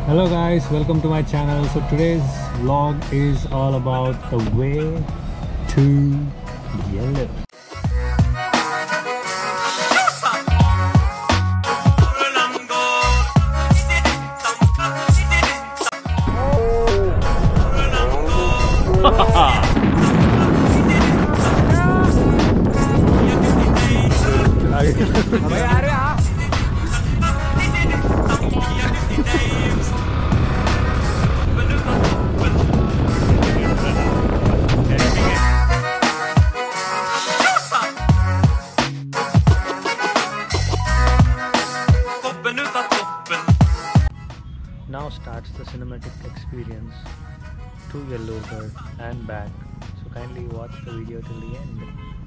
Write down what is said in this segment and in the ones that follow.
Hello guys, welcome to my channel. So today's vlog is all about the way to Yellurgad. Now starts the cinematic experience to Yellurgad and back. So kindly watch the video till the end.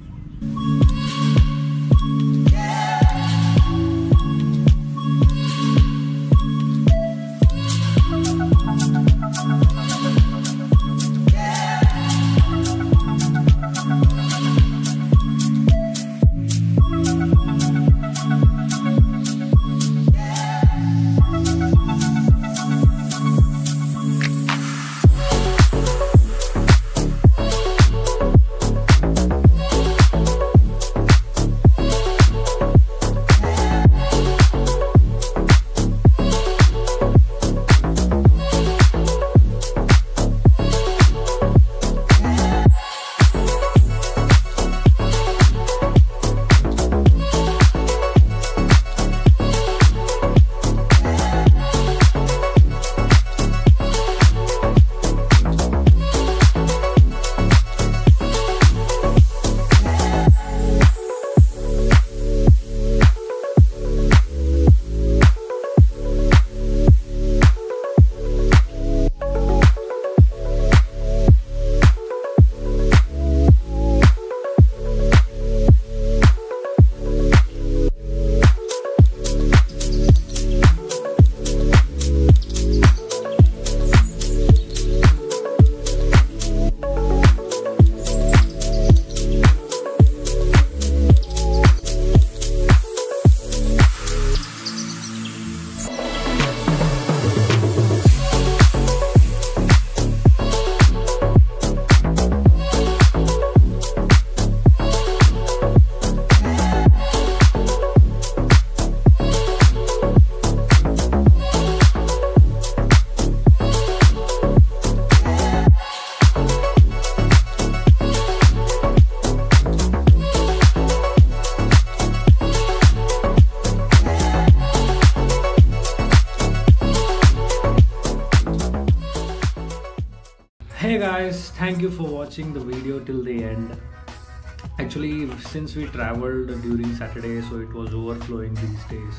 Hey guys, thank you for watching the video till the end. Actually, since we traveled during Saturday, so it was overflowing these days.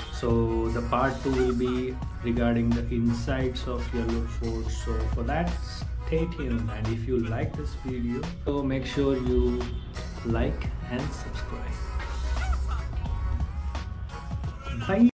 So the part 2 will be regarding the insides of Yellurgad Fort. So for that, stay tuned, and if you like this video, so make sure you like and subscribe. Bye.